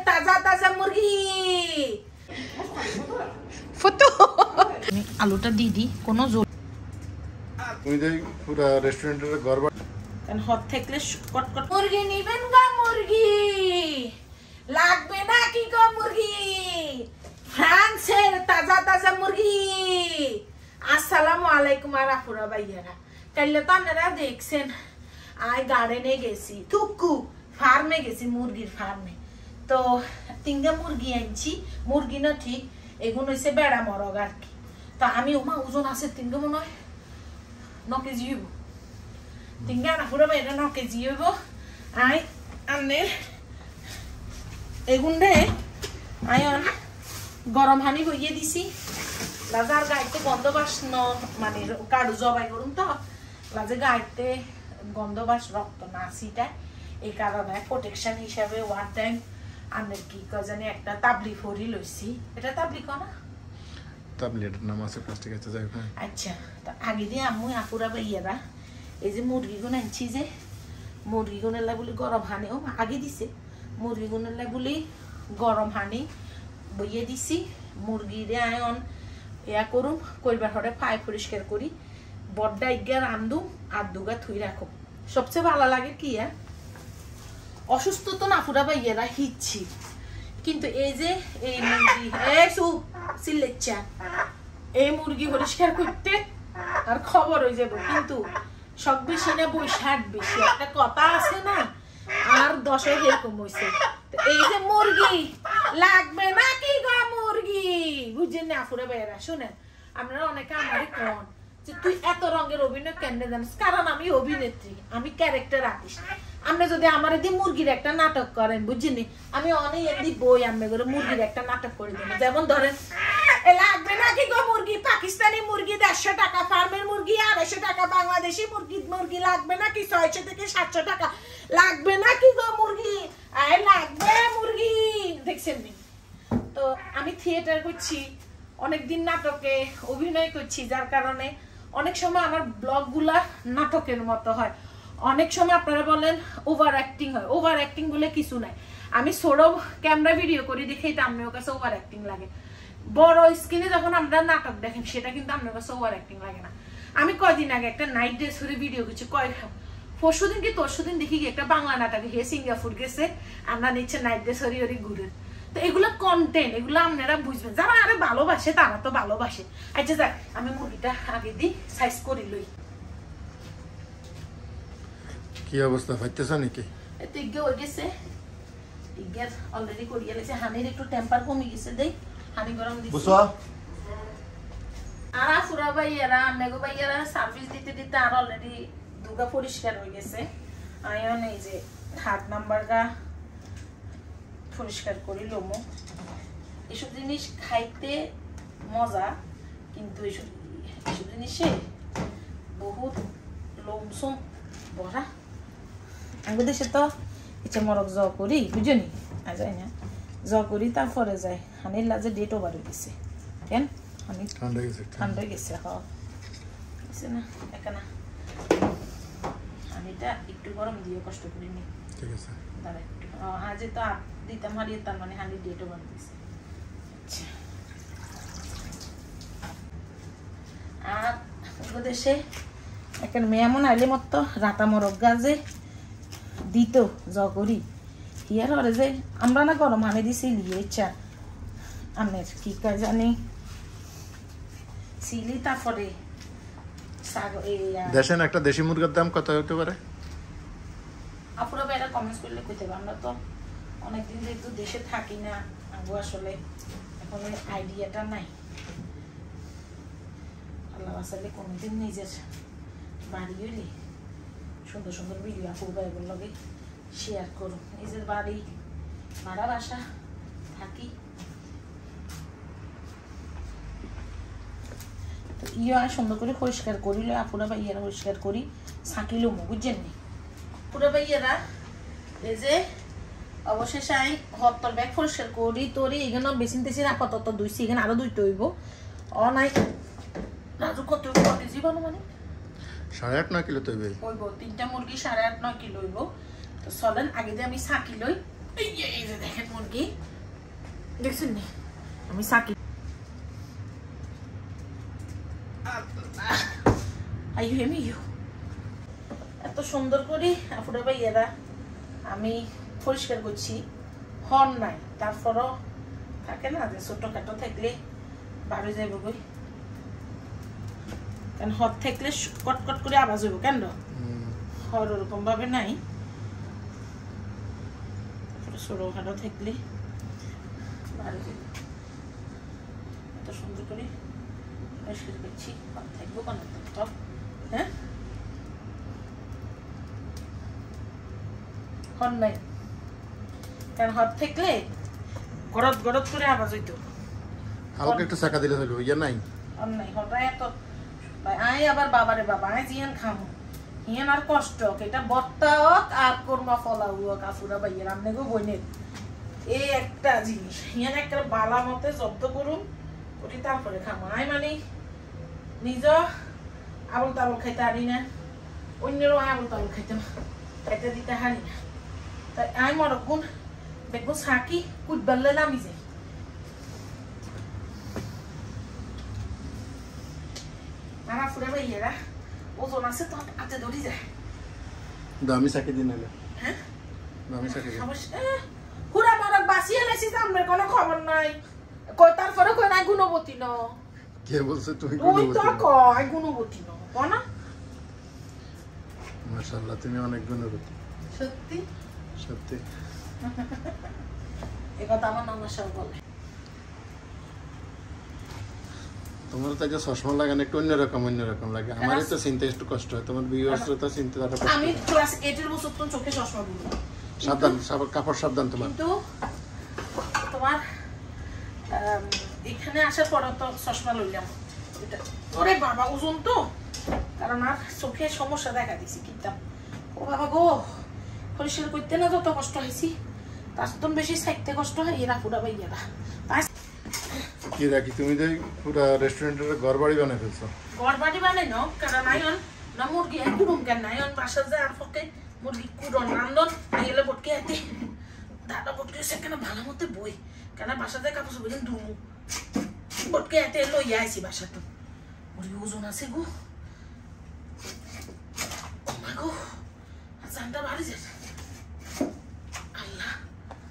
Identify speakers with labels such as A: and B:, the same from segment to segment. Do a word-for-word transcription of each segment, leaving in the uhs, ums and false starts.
A: তাজা তাজা মুরগি ফটো আলুটা দি দি কোনো জোর
B: তুমি যে পুরো রেস্টুরেন্টের গড়বড়
A: কারণ হট থাকলে কট কট মুরগি নিবেন গো মুরগি লাগবে না কি গো মুরগি ফ্রান্সের তাজা তাজা মুরগি আসসালামু আলাইকুম আরাফুরা ভাইয়ারা কাইলে তো আপনারা দেখছেন আই গার্ডেনে গেছি থুকু ফার্মে গেছি মুরগির ফার্মে তো তিনটা মুরগি আনছি মুরগি না ঠিক এগুলো হচ্ছে বেড়া মরগ আর কি তো আমি ওমা ওজন আছে তিনটা মনে হয় ন কেজি হইব তিনটা আরাফুরা ভাইয়ারা ন কেজি হইব আই আনে এগুন্ডে আয়ন গরম হানি বইয়ে দিছি লাজার গাইতে গন্ধবাস ন মানে কাড়ু জবাই করুন তো লাজে গাইতে গন্ধবাস রক্ত না সিটা এই কারণে প্রোটেকশন হিসাবে ওয়ান টাইম আমি কি জানি একটা তাবলি ফরি লইছি এটা তাবলি কোনা
B: তাবলি এর নাম আছে প্লাস্টিক আছে যাই না
A: আচ্ছা তো আগে দিয়ে আম্মু আপুরা ভাইয়ারা এই যে মুরগি গুলো আনছি যে মুরগি গুনেলা বলি গরম হানি ও আগে দিছে মুরগি গুনেলা বলি গরম হানি বইয়ে দিছি মুরগিরে আয়ন ইয়া করুম কইবার হরে ফাই পরিষ্কার করি বড়টা ইগা রান্ধু আর দুগা থুই রাখো সবচেয়ে ভালো লাগে কি অসুস্থ তো না ফুরা ভাইয়েরা হিচ্ছি কিন্তু এই যে এই মুরগি এই সু সিলেচ্চা এই মুরগি পরিষ্কার করতে আর খবর হয়ে যাবে কিন্তু সব বেশি না বই ষাট বেশি একটা কথা আছে না আর দশে এরকম হয়েছে এই যে মুরগি লাগবে না কি গো মুরগি বুঝছেন না ফুরা ভাইয়েরা শুনেন আপনারা অনেকে আমারই কন যে তুই এত রঙের অভিনয় কেন জানিস কারণ আমি অভিনেত্রী আমি ক্যারেক্টার আর্টিস্ট আপনি যদি আমার দিয়ে মুরগির একটা নাটক করেন বুঝছেন আমি অনেক এমনি বই আমি করে মুরগির একটা নাটক করে দেবো যেমন ধরেন লাগবে নাকি গো মুরগি পাকিস্তানি মুরগি দেড়শো টাকা ফার্মের মুরগি আড়াইশো টাকা বাংলাদেশি মুরগি মুরগি লাগবে নাকি ছয়শো থেকে সাতশো টাকা লাগবে নাকি গো মুরগি আয় লাগবে মুরগি দেখছেন নি তো আমি থিয়েটার করছি অনেকদিন নাটকে অভিনয় করছি যার কারণে অনেক সময় আমার ব্লগ গুলা নাটকের মতো হয় অনেক সময় আপনারা বলেন ওভার অ্যাক্টিং হয় ওভার অ্যাক্টিং বলে কিছু নাই আমি ছোড়ো ক্যামেরা ভিডিও করি দেখে এটা আপনার কাছে ওভার অ্যাক্টিং লাগে বড় স্ক্রিনে যখন আমরা নাটক দেখেন সেটা কিন্তু আপনার কাছে ওভার অ্যাক্টিং লাগে না আমি কয়দিন আগে একটা নাইট ড্রেস করে ভিডিও করছি কয় পরশু দিন কি তরশু দিন দেখি একটা বাংলা নাটক হে সিঙ্গাপুর গেছে আমরা নিচ্ছে নাইট ড্রেস হরি হরি ঘুরে তো এগুলো কন্টেন্ট এগুলো আপনারা বুঝবেন যারা আরে ভালোবাসে তারা তো ভালোবাসে আচ্ছা যাক আমি মুরগিটা আগে দিই সাইজ করে লই
B: কি অবস্থা হইতেছ নাকি
A: এত ইগে হয়ে গেছে ইগের অলরেডি করিয়ে লেছে হানির একটু টেম্পার কমে গেছে দেই হানি গরম দিছি
B: বুঝছো
A: আর ফুরা ভাইয়ারা মেগো ভাইয়ারা সার্ভিস দিতে দিতে আর অলরেডি দুগা পরিষ্কার হয়ে গেছে আয়ন এই যে হাত নাম্বার গা পরিষ্কার করি লোমো এসব জিনিস খাইতে মজা কিন্তু এসব এসব জিনিসে বহুত লোমসম বড়া আগে দেশে তো ইচ্ছা মরক জ করি বুঝনি আর যাই না জ করি তারপরে যায় হানির লাজে ডেট ওভার হয়ে গেছে কেন হানি
B: ঠান্ডা গেছে
A: ঠান্ডা গেছে হ গেছে না একানা হানিটা একটু গরম দিয়ে কষ্ট করে নি
B: ঠিক আছে
A: দাঁড়া একটু আজ তো দিতাম হারিয়ে তার মানে হানি ডেট ওভার দিয়েছে আচ্ছা আর দেশে এখন মেয়ামন আইলে মতো রাতা মরক গাছে দিত জ করি হিয়ার হরে যে আমরা না গরম হানি দিছি লিয়ে ইচ্ছা আমের কি কয় জানি সিলি তারপরে
B: দেশেন একটা দেশি মুরগির দাম কত হতে পারে
A: আপুরা ভাইরা কমেন্টস করলে কইতে পারবে আমরা তো অনেকদিন যেহেতু দেশে থাকি না আগু আসলে এখন আইডিয়াটা নাই আল্লাহ আসলে কোনোদিন নিজের বাড়ি হইলে সুন্দর সুন্দর ভিডিও আপু ভাইগুলোর লগে শেয়ার করুন নিজের বাড়ি ভাড়া বাসা থাকি তো ইয়া সুন্দর করে পরিষ্কার করিল আপুরা ভাইয়ারা পরিষ্কার করি সাকিলো মু বুঝছেন নি পুরা ভাইয়ারা এই যে অবশেষে আমি হত্তর ব্যাগ পরিষ্কার করি তোরি এখানে বেশি তেছি আপাতত দুইছি এখানে আরো দুইতে হইব অ নাই রাজু কত কত জীবন মানে
B: সাড়ে আট নয় কিলো তো হইব
A: হইব তিনটা মুরগি সাড়ে আট নয় কিলো হইব তো চলেন আগে দিয়ে আমি সাকি লই এই যে দেখেন মুরগি দেখছেন নি আমি সাকি আইউ হেমি ইউ এত সুন্দর করে আপুরা ভাইয়েরা আমি পরিষ্কার করছি হন নাই তারপরও থাকে না যে ছোটখাটো থাকলে বাড়ি যাইব কই কারণ হট থাকলে কটকট করে আওয়াজ হইব কেন হর ওরকম ভাবে নাই ছোটখাটো থাকলে বাড়ি যাইব এত সুন্দর করে পরিষ্কার করছি হট থাকবো কেন তো হ্যাঁ হন নাই কারণ হট থাকলে গরদ গরদ করে আওয়াজ হইতো
B: হালকা একটু চাকা দিলে হলো ইয়া নাই
A: আর নাই হঠাৎ এত আই আবার বাবারে বাবা আই জিয়ান খামু হিয়ান আর কষ্ট এটা বত্তা হোক আর কোরমা ফলা হোক কাফুরা ভাইয়ের আমনে গো বইনের এই একটা জিনিস হিয়ান একটা বালা মতে জব্দ করুন ওটি তারপরে খামু আই মানে নিজ আবল তাবল খাইতে হারি না অন্যেরও আবল তাবল খাইতে খাইতে দিতে হারি না তাই আই মরকুন দেখবো সাকি কুটবাল্লে নামি যাই আমার ফুরা ভাইয়েরা ওজন আছে তো হাতে ধরি যায়
B: দামি সাকি দিন হলে
A: হ্যাঁ
B: দামি সাকি দিন
A: হুরা মারক বাসিয়ে লেছি আমার কোনো খবর নাই কই তারপরে কই না গুণবতী ন
B: কে বলছে তুমি
A: ওই তো কয় গুণবতী ন কোনা
B: মাশাআল্লাহ তুমি অনেক গুণবতী
A: সত্যি
B: সত্যি
A: এই কথা আমার নানা সব বলে
B: তোমার তো যে চশমা লাগানো একটু অন্যরকম অন্যরকম লাগে আমারই তো চিনতে একটু কষ্ট হয় তোমার ভিউয়ার্সরা তো চিনতে তারা কষ্ট
A: আমি ক্লাস এইট এর বছর তো চোখে চশমা দিই
B: সাবধান সব কাপড় সাবধান তোমার
A: কিন্তু তোমার এখানে আসার পর তো চশমা লইলাম এটা ওরে বাবা ওজন তো কারণ আর চোখে সমস্যা দেখা দিছি কিতাম ও বাবা গো পরিষ্কার করতে না যত কষ্ট হয়েছি তার তো বেশি সাইতে কষ্ট হয় এরা পুরা ভাইয়ারা
B: কি রাখি তুমি যে পুরা রেস্টুরেন্টের ঘর বাড়ি বানাই ফেলছো
A: ঘর বাড়ি বানাই ন কারণ আইন না মুরগি কুড়ুম কেন নাই বাসা যায় আর ফকে মুরগি কুড়ন রান্ধন এলে বটকে হাতে দাদা বটকে সেখানে ভালো মতো বই কেন বাসা যায় কাপড় সব ধুমু বটকে হাতে লইয়া আইছি বাসা তো মুরগি ওজন আছে গো গো জানটা বাড়ি যায় আল্লাহ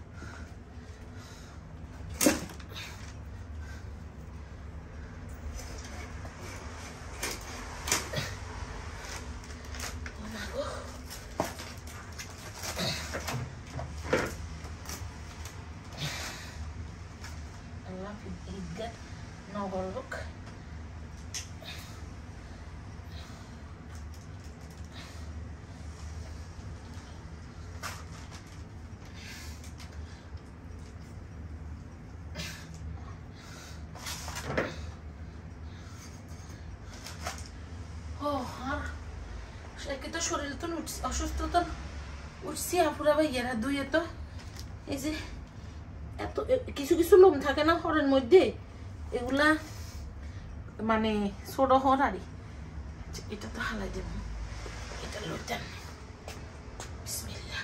A: নগর লোক শরীর তো অসুস্থতা উঠছি আপুরা ভাইয়ারা দুই এত এই যে এত কিছু কিছু লোম থাকে না হরের মধ্যে এগুলা মানে ছোট হর আরই এটা তো হালাই দেব এটা লইতেন বিসমিল্লাহ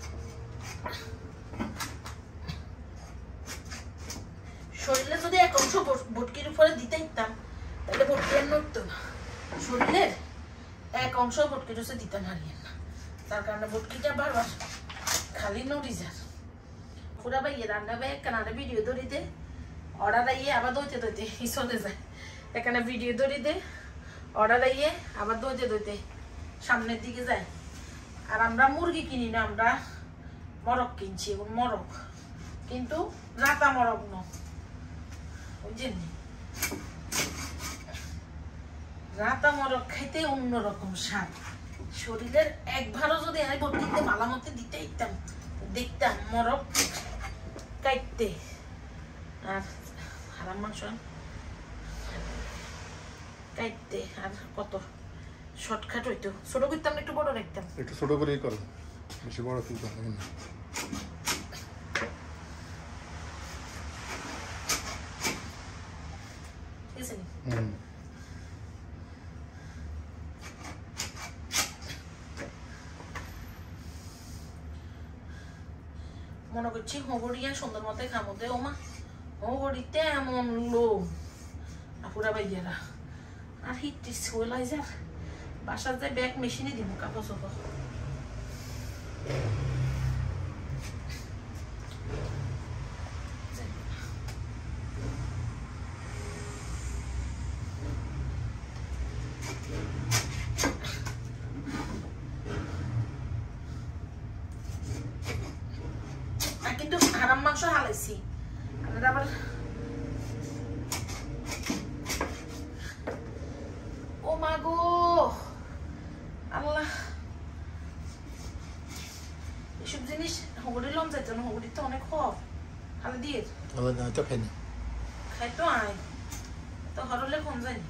A: শরীরে যদি এক অংশ বটকির উপরে দিতে দিতাম তাহলে বটকি আর নড়তো না শরীরের এক অংশ বটকি রসে দিতাম হারিয়ে না তার কারণে বটকিটা বারবার খালি নড়ি যার পুরা ভাইয়ে রান্না ভাই কানাডা ভিডিও ধরি দে অর্ডার আইয়ে আবার দইতে দইতে চলে যায় এখানে ভিডিও ধরি দে অর্ডার আইয়ে আবার দইতে দইতে সামনের দিকে যায় আর আমরা মুরগি কিনি না আমরা মরক কিনছি এবং মরক কিন্তু রাতা মরক ন বুঝছেন রাতা মরক খাইতে অন্যরকম স্বাদ শরীরের একবারও যদি আমি বটকিতে মালা মতে দিতে দিতাম দেখতাম মরক কাটতে আর হারাম মাংস কাটতে আর কত শর্টকাট হইতো ছোট করতাম একটু বড় রাখতাম
B: একটু ছোট করেই করো বেশি বড় তুলতে হবে না ঠিক আছে হুম মনে
A: করছি হগড়িয়া সুন্দর মতো খামোতে ওমা হগড়িতে এমন লোভ আপুরা ভাইয়ারা আর হিট সোয়েলাইজার বাসার যে ব্যাগ মেশিনে দিব কাপড় চোপড় কিন্তু হারাম মাংস হালাইছি আমরা আবার ও মা গো আল্লাহ এসব জিনিস হগড়ি লম যাইতো না হগড়ি তো অনেক খপ খালি দিয়ে
B: তো খাই না
A: খাই তো আয় তো হরলে কম যায়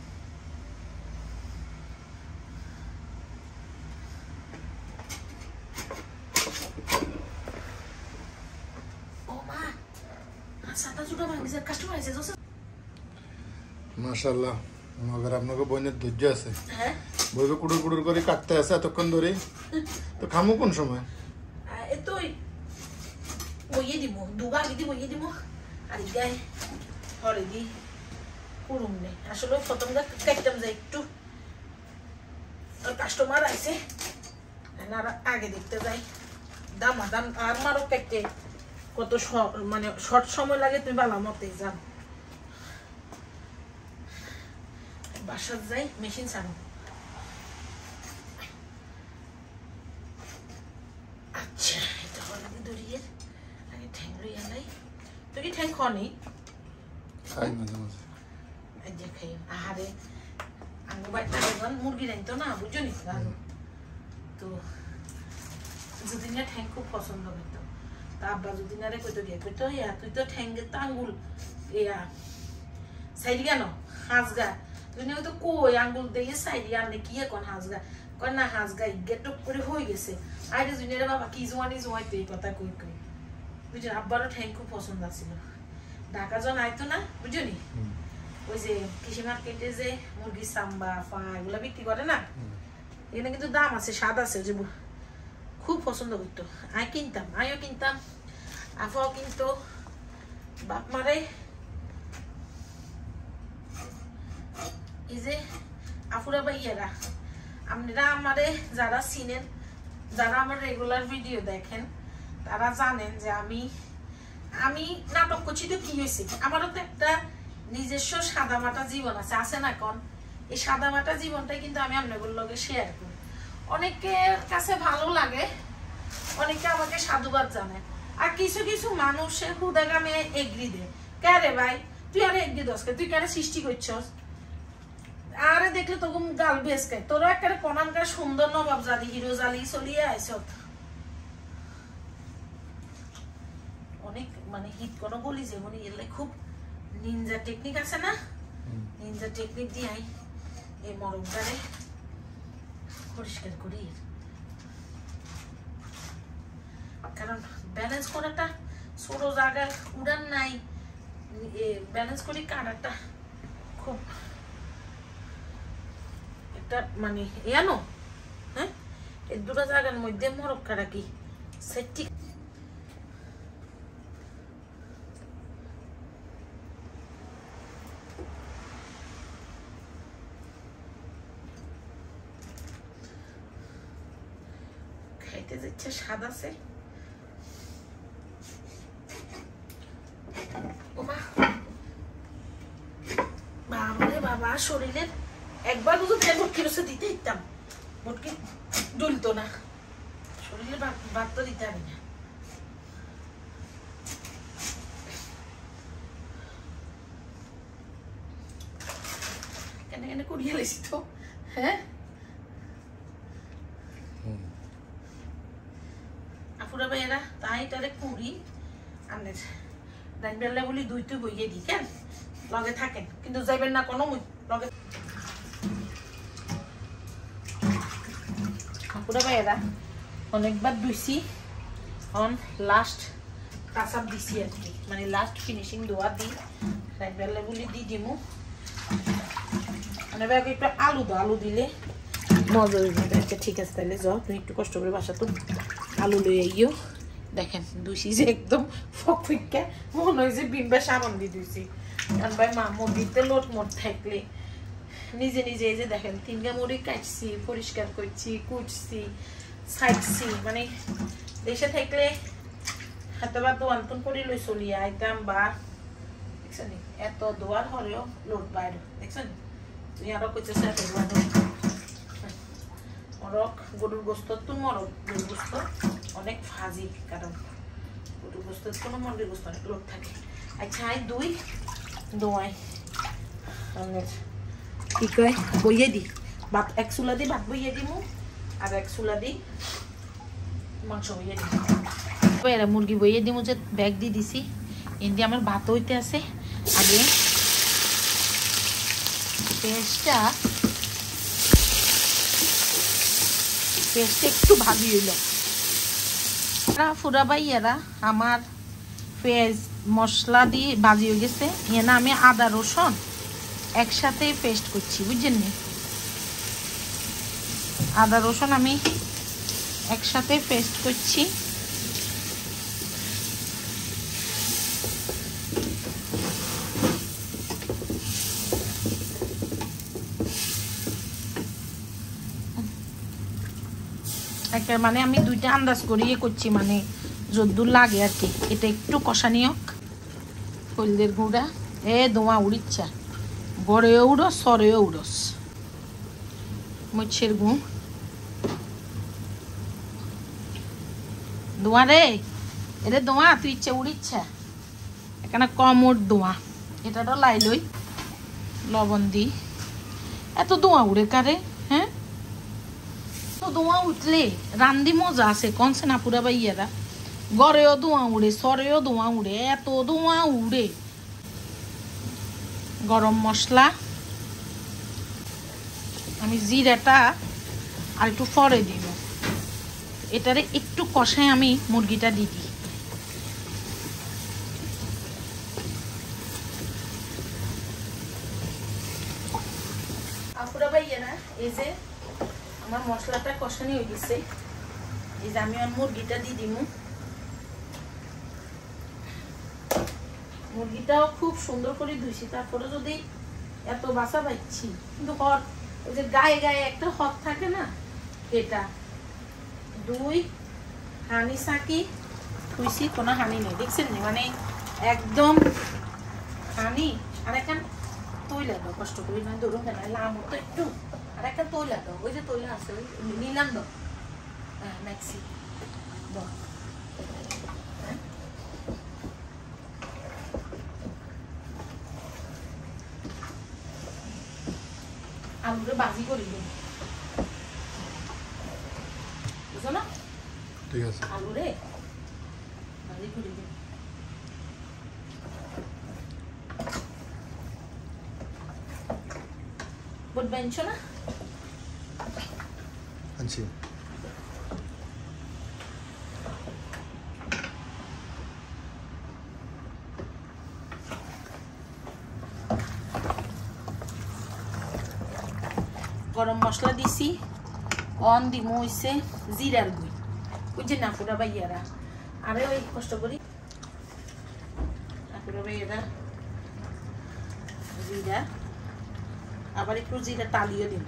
B: মাশাআল্লাহ মগর আপনাকে বইনের ধৈর্য আছে বইবে কুড়ুর কুড়ুর করে কাটতে আছে এতক্ষণ ধরে তো খামু কোন সময়
A: এতই বইয়ে দিব দুগা আগে দি বইয়ে দিব আর গায়ে হরে দি কুড়ুম নে আসলে প্রথমটা কাটতাম যাই একটু কাস্টমার আইছে আর আগে দেখতে যাই দাম দাম আর মারো কাটতে কত মানে শর্ট সময় লাগে তুমি ভালো মতে যান বাসার যাই মেশিন ছাড়ো আচ্ছা এটা হলো দড়িয়ে আগে ঠ্যাং রইয়া নাই তুই কি ঠ্যাং খানি
B: খাই মাঝে মাঝে
A: এই যে খাই আহারে আঙ্গু বাইটা গান মুরগি রাইতো না বুঝছো নি গান তো যদি না ঠ্যাং খুব পছন্দ করতো তা আব্বা যদি না রে কইতো গিয়ে কইতো ইয়া তুই তো ঠ্যাঙ্গে তো আঙ্গুল ইয়া সাইড কেন হাঁসগা তুই না তো কই আঙ্গুল দিয়ে সাইড আনলে কি এখন হাঁসগা কয় না হাঁসগা গেটক করে হয়ে গেছে আইরে জুনিয়রে বাবা কি জোয়ানি জোয়াইতে এই কথা কই কই বুঝছেন আব্বারও ঠ্যাং খুব পছন্দ আছিল ঢাকা জন আইতো না বুঝছো নি ওই যে কৃষি মার্কেটে যে মুরগির সাম্বা ফা এগুলো বিক্রি করে না এখানে কিন্তু দাম আছে স্বাদ আছে যে খুব পছন্দ করতো আই কিনতাম আইও কিনতাম আফাও কিনতো বাপ মারে এই যে আফুরা ভাইয়ারা আপনারা আমারে যারা চিনেন যারা আমার রেগুলার ভিডিও দেখেন তারা জানেন যে আমি আমি নাটক করছি তো কি হয়েছে আমারও তো একটা নিজস্ব সাদামাটা জীবন আছে আছে না কোন এই সাদামাটা জীবনটাই কিন্তু আমি আপনাদের লগে শেয়ার করি অনেকের কাছে ভালো লাগে অনেকে আমাকে সাধুবাদ জানায় আর কিছু কিছু মানুষের হুদাগামে এগ্রি দে কে রে ভাই তুই আরে এগ্রি দশকে তুই কেন সৃষ্টি করছস আরে দেখলে তখন গাল বেসকে তোরা একটা কোনানকার সুন্দর নবাব জালি হিরো জালি চলিয়ে আইস অনেক মানে হিট কোনো বলি যে মনে এলে খুব নিনজা টেকনিক আছে না নিনজা টেকনিক দিয়ে এই মরমটারে পরিষ্কার করি কারণ ব্যালেন্স করাটা ছোট জায়গায় উড়ান নাই ব্যালেন্স করি কাটাটা খুব একটা মানে এনো হ্যাঁ এই দুটো জায়গার মধ্যে মরক কাটা কি সেটি খাইতে যাচ্ছে স্বাদ আছে বাবা শরীরের একবার বুঝো ভটকি রসে দিতে দিতাম ভটকি ডুলতো না শরীরে ভাত তো দিতে হবে না কেন কেন করিয়ে লেছি তো হ্যাঁ আপুরা ভাইয়েরা তাই তারে কুড়ি আনের ডাইনবেলা বলি দুই তুই বইয়ে দিই কেন লগে থাকেন কিন্তু যাইবেন না কোনো লগে আপুরা ভাইয়েরা অনেকবার ধুইছি অন লাস্ট টাচ আপ দিছি আর কি মানে লাস্ট ফিনিশিং দোয়া দিই ডাইনবেলা বলি দি দিমু মানে ব্যাগ একটু আলু দাও আলু দিলে মজা হয়ে যাবে ঠিক আছে তাহলে যাও তুমি একটু কষ্ট করে বাসা তো আলু লই আইও দেখেন দুইছি যে একদম ফকফিকে মনে হয় যে বিম্বা সাবান দিয়ে দিয়েছি। কারণ ভাই মা মুরগিতে লোট মোট থাকলে নিজে নিজে এই যে দেখেন তিনটা মুরগি কাটছি, পরিষ্কার করছি, কুচছি, ছাইটছি, মানে দেশে থাকলে হাতবার দোয়ান্তন করে লই চলিয়ে আইতাম বা দেখছেন এত দোয়ার হলেও লোট বাইরে দেখছেন তুই আরো কইছে মরক গরুর গোস্ত তুন মরক গরুর গোস্ত অনেক ফাজি, কারণ গরুর গোস্ত কোনো মুরগির গোস্ত অনেক লোট থাকে। আচ্ছা আই দুই দোয়াই কি কয় বইয়ে দি ভাত এক চুলা দি ভাত বইয়ে দিমু আর এক চুলা দি মাংস বইয়ে দিমু। এরা মুরগি বইয়ে দিমু যে ব্যাগ দিয়ে দিছি এমনি আমার ভাত হইতে আছে। আগে পেঁয়াজটা পেঁয়াজটা একটু ভাজি হইল ফুরা বাইয়ারা আমার পেঁয়াজ মশলা দিয়ে ভাজি হয়ে গেছে। এনে আমি আদা রসুন একসাথে পেস্ট করছি বুঝছেন নি, আদা রসুন আমি একসাথে পেস্ট করছি। একটা মানে আমি দুইটা আন্দাজ করিয়ে করছি, মানে যদ্দূর লাগে আর কি। এটা একটু কষানি হোক। হলদের গুঁড়া এ দোয়া উড়িচ্ছা গড়েও উড়স সরেও উড়স মরিচের গুঁ দোয়া রে এরে দোয়া তুই ইচ্ছা উড়িচ্ছা এখানে কমর দোয়া এটা তো লাই লই লবণ দি এত দোয়া উড়ে কারে হ্যাঁ তো দোয়া উঠলে রান্দি মজা আছে কনসে না পুরা বাইয়ারা গড়েও দোয়া উড়ে সরেও দোয়া উড়ে এত দোয়া উড়ে। গরম মশলা আমি জিরাটা আর একটু ফরে দিব, এটারে একটু কষায় আমি মুরগিটা দিয়ে দিই। আপুরা ভাইয়ারা এই যে আমার মশলাটা কষানি হয়ে গেছে, এই যে আমি আর মুরগিটা দিয়ে দিব। মুরগিটাও খুব সুন্দর করে ধুইছি, তারপরে যদি এত বাসা পাচ্ছি কিন্তু হট ওই যে গায়ে গায়ে একটা হট থাকে না, এটা দুই হানি সাকি ধুইছি কোনো হানি নেই দেখছেন নি, মানে একদম হানি। আর এখন তৈলা দাও কষ্ট করি না ধরুন কেন লাম তো একটু, আর এখন তৈলা দাও ওই যে তৈলা আছে ওই নিলাম দাও হ্যাঁ ম্যাক্সি দাও। আলুরে বাজি করে দিন বুঝো না,
B: ঠিক আছে
A: আলুরে বাজি করে দিন। বুট বেঞ্চো না
B: আচ্ছা
A: গরম মশলা দিছি, অন দিমু হইছে জিরার গুঁড়ি বুঝছেন না পুরা ভাইয়ারা। আরে ওই কষ্ট করি পুরা ভাইয়ারা জিরা আবার একটু জিরা টালিয়ে দিন।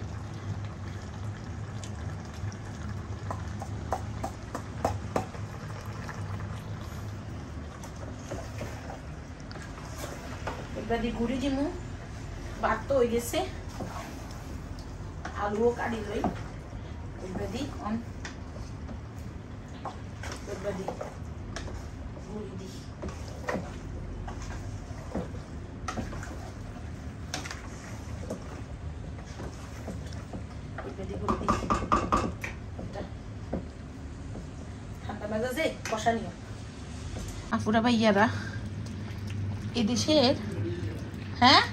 A: এবার দিয়ে গুঁড়ি দিমু, ভাত তো হয়ে গেছে, আলুও কাটি লই এবার দি অন এবার দি গুঁড়ি দি এবার দি গুঁড়ি দি ঠান্ডা মেজাজে কষা নিও। আপুরা ভাইয়ারা এদেশের হ্যাঁ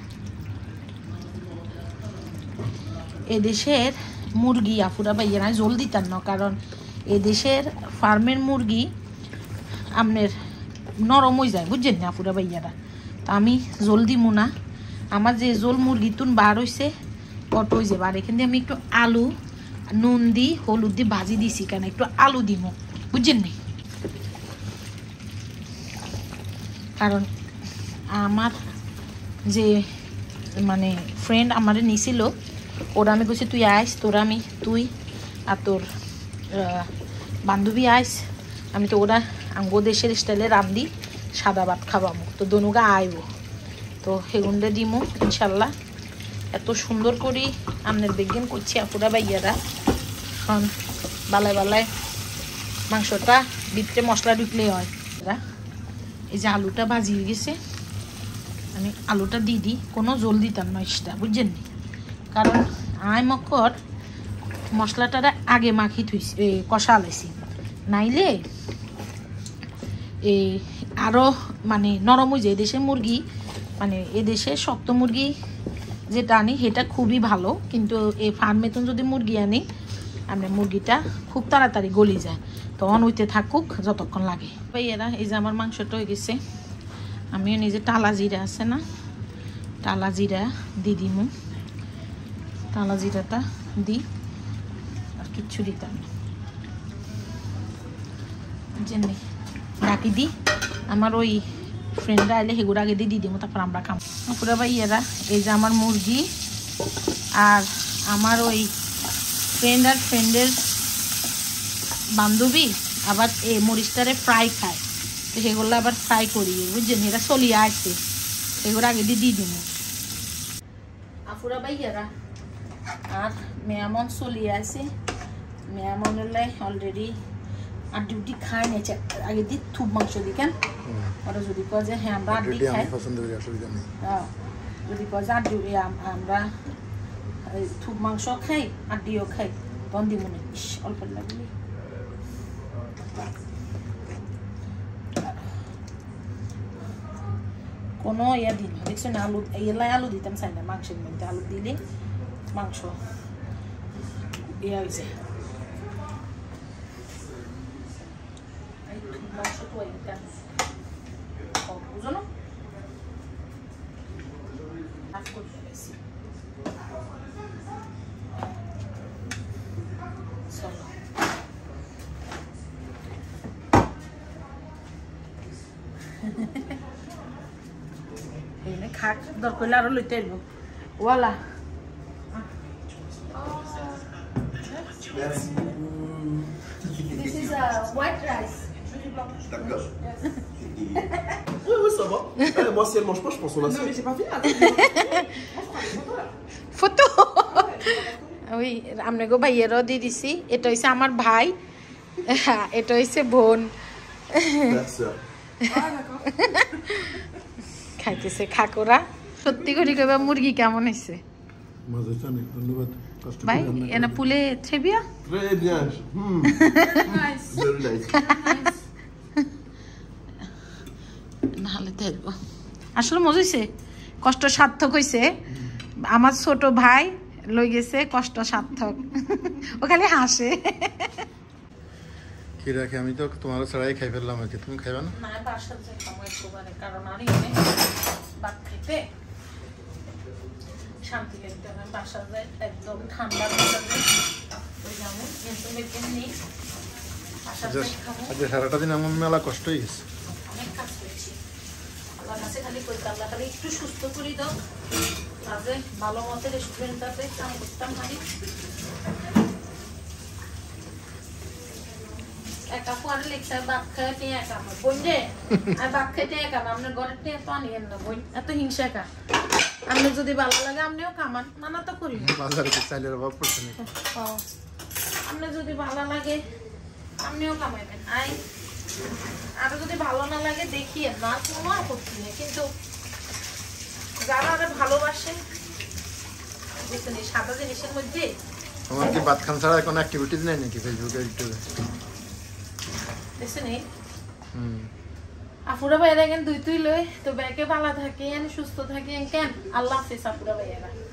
A: এদেশের মুরগি আপুরা ভাইয়া না জল দিতাম না, কারণ এদেশের ফার্মের মুরগি আপনার নরম হয়ে যায় বুঝছেন না আপুরা ভাইয়ারা। তা আমি জল দিমু না, আমার যে জল মুরগি তুন বার হয়েছে কট হয়ে যাবে। আর এখান দিয়ে আমি একটু আলু নুন দি হলুদ দিয়ে ভাজি দিছি, কেন একটু আলু দিমু বুঝছেন নি। কারণ আমার যে মানে ফ্রেন্ড আমারে নিছিল, ওরা আমি বলছি তুই আইস, তোরা আমি তুই আর তোর বান্ধবী আইস, আমি তো ওরা আঙ্গো দেশের স্টাইলে রান্ধি, সাদা ভাত খাবামো, তো দনুগা আইব, তো হেগুন্ডে দিমু ইনশাল্লাহ। এত সুন্দর করি আমনের বিজ্ঞান করছি আপুরা ভাইয়ারা। এখন বালায় বালায় মাংসটা ভিতরে মশলা ঢুকলে হয়। এই যে আলুটা ভাজি হয়ে গেছে, আমি আলুটা দিয়ে দিই, কোনো জল দিতাম না ইসটা, বুঝছেন নি? কারণ আয় মকর মশলাটা আগে মাখি থুইছি, কষা আলাইছি, নাইলে এই আরও মানে নরম হয়ে যায়। এদেশের মুরগি মানে এদেশে শক্ত মুরগি যেটা আনি সেটা খুবই ভালো, কিন্তু এই ফার্মেতন যদি মুরগি আনি আমরা মুরগিটা খুব তাড়াতাড়ি গলি যায়, তখন ওইতে থাকুক যতক্ষণ লাগে। ভাইয়েরা এই যে আমার মাংসটা হয়ে গেছে, আমিও নিজে টালা জিরা আছে না, টালা জিরা দিয়ে দিমু, টালা জিরাটা দিই, আর কিচ্ছু দিতাম না, জেনে ডাকি দিই। আমার ওই ফ্রেন্ডরা আইলে সেগুলো আগে দিয়ে দিয়ে দিব, তারপর আমরা খাম। পুরা ভাইয়েরা এই যে আমার মুরগি আর আমার ওই ফ্রেন্ড আর ফ্রেন্ডের বান্ধবী আবার এই মরিচটারে ফ্রাই খায়, তো সেগুলো আবার ফ্রাই করি, বুঝছেন? এরা চলিয়ে আসছে, এগুলো আগে দিয়ে দিয়ে দিব। আফুরা ভাইয়ারা আর মেয়ামন চলিয়ে আছে, মেয়ামন হলে অলরেডি আর ডিউটি খায় নেছে, আগে দি থুপ মাংস দি কেন ওরা যদি কয় যে হ্যাঁ আমরা আড্ডি খাই, হ্যাঁ যদি কয় যে আড্ডি আমরা থুপ মাংস খাই আড্ডিও খাই, তখন দিব না। ইস অল্প লাগলে কোনো ইয়া দিন দেখছো না, আলু এলাই আলু দিতাম চাই না, মাংসের মধ্যে আলু দিলে মাংস ইয়া হয়েছে। বুঝো না খাক দর করলে আরো লইতে আসবো ওয়ালা। This is a white rice.
C: D'accord. Oui, oui, ça va. Euh, moi, si elle mange pas, je pense qu'on a. Non, mais j'ai pas fini.
A: Photo. Oui, আমনে গো ভাইয়েরও দিয়ে দিছি। এটা হইছে আমার ভাই, এটা হইছে বোন। খাইতেছে খাকোরা। সত্যি করে কইবা মুরগি কেমন হইছে?
B: মজা জানি, ধন্যবাদ।
A: ভাই এনা পুলে থ্রেবিয়া?
C: Très bien. Hmm.
D: Nice.
C: Very nice.
A: নাহলে দেখব। আসলে মজা হইছে, কষ্ট সার্থক হইছে। আমার ছোট ভাই লই গেছে কষ্ট সার্থক, ও খালি হাসে।
B: কি রাখে, আমি তো তোমার ছাড়াই খাই ফেললাম, আর কি তুমি খাইবা না?
A: না বাসা যে খাবো একবারে, কারণ আর এনে ভাত খেতে শান্তি লাগতে হবে। বাসা যায় একদম ঠান্ডা বাসা যায় ওই যেমন কিন্তু এমনি বাসা যায় খাবো।
B: আজ সারাটা দিন আমার মেলা কষ্ট হয়ে গেছে,
A: অনেক কাজ করেছি। আল্লাহ কাছে খালি কই আল্লাহ খালি একটু সুস্থ করে দাও, তাহলে ভালো মতো রেস্টুরেন্টটাতে কাম করতাম। খালি একা পরে লিখতে বাপ খায় নিয়ে একা আমার বোন রে, আর বাপ খাইতে একা আপনার ঘরের নিয়ে তো আনিয়েন না বোন, এত হিংসা একা। আপনি যদি ভালো লাগে আপনিও কামান, মানা তো করি
B: বাজারে তো চাইলের অভাব পড়ছে না।
A: আপনি যদি ভালো লাগে আপনিও কামাইবেন, আই আর যদি ভালো না লাগে দেখিয়ে না, কোনো আপত্তি নেই, কিন্তু যারা আরে ভালোবাসেন বুঝছেন এই সাদা জিনিসের মধ্যে।
B: তোমার কি ভাত খান ছাড়া কোনো অ্যাক্টিভিটিস নেই নাকি ফেসবুকে ইউটিউবে?
A: দেখছেন এই
B: হুম
A: আফুরা ভাইয়েরা কেন দুই তুই লই তো ব্যাকে ভালো থাকে সুস্থ থাকে কেন। আল্লাহ হাফেজ আফুরা ভাইয়েরা।